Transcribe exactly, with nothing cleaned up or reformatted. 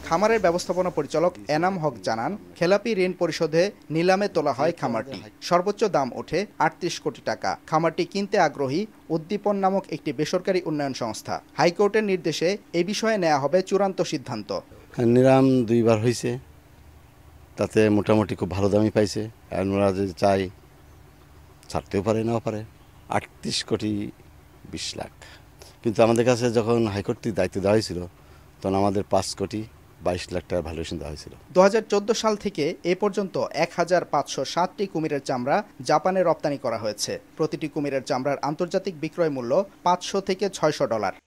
খামারের ব্যবস্থাপনা পরিচালক এনাম হক জানান, খেলাপি ঋণ পরিশোধে নিলামে তোলা হয় খামারটি। সর্বোচ্চ দাম ওঠে আটত্রিশ কোটি টাকা। খামারটি কিনতে আগ্রহী উদ্দীপন নামক একটি বেসরকারি উন্নয়ন সংস্থা। হাইকোর্টের নির্দেশে এ বিষয়ে নেওয়া হবে চূড়ান্ত সিদ্ধান্ত। নিলাম দুইবার হয়েছে, তাতে মোটামুটি খুব ভালো দামই পাইছে। ওরা যদি চাই ছাড়তেও পারে, নাও পারে। আটত্রিশ কোটি বিশ লাখ, কিন্তু আমাদের কাছে যখন হাইকোর্ট থেকে দায়িত্ব দেওয়া হয়েছিল তখন আমাদের পাঁচ কোটি বাইশ লাখ টাকা ভ্যালুয়েশন দেওয়া হয়েছিল। দু হাজার চোদ্দ সাল থেকে এ পর্যন্ত এক হাজার পাঁচশো সাতটি কুমিরের চামড়া জাপানে রপ্তানি করা হয়েছে। প্রতিটি কুমিরের চামড়ার আন্তর্জাতিক বিক্রয় মূল্য পাঁচশো থেকে ছয়শো ডলার।